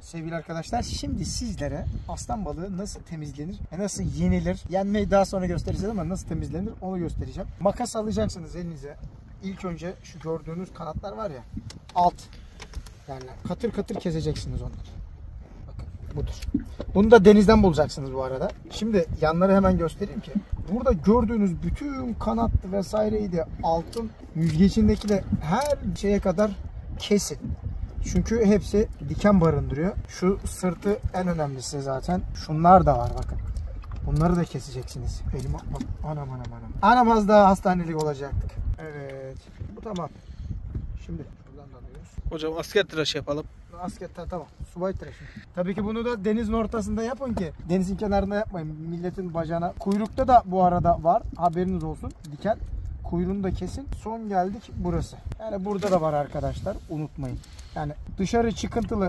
sevgili arkadaşlar. Şimdi sizlere aslan balığı nasıl temizlenir ve nasıl yenilir? Yenmeyi daha sonra göstereceğiz ama nasıl temizlenir onu göstereceğim. Makas alacaksınız elinize. İlk önce şu gördüğünüz kanatlar var ya, alt. Yani katır katır keseceksiniz onları. Bakın budur. Bunu da denizden bulacaksınız bu arada. Şimdi yanları hemen göstereyim ki. Burada gördüğünüz bütün kanat vesaireyi de altın yüzgecindeki de her şeye kadar kesin. Çünkü hepsi diken barındırıyor. Şu sırtı en önemlisi zaten. Şunlar da var bakın. Bunları da keseceksiniz. Elim bak. Anam. Anam az daha hastanelik olacaktık. Evet. Bu tamam. Şimdi şuradan da alıyoruz. Hocam asker tıraşı yapalım. Asker tamam. Subay tıraşı. Tabii ki bunu da denizin ortasında yapın ki. Denizin kenarında yapmayın. Milletin bacağına. Kuyrukta da bu arada var. Haberiniz olsun. Diken. Kuyruğunu da kesin. Son geldik burası. Yani burada da var arkadaşlar. Unutmayın. Yani dışarı çıkıntılı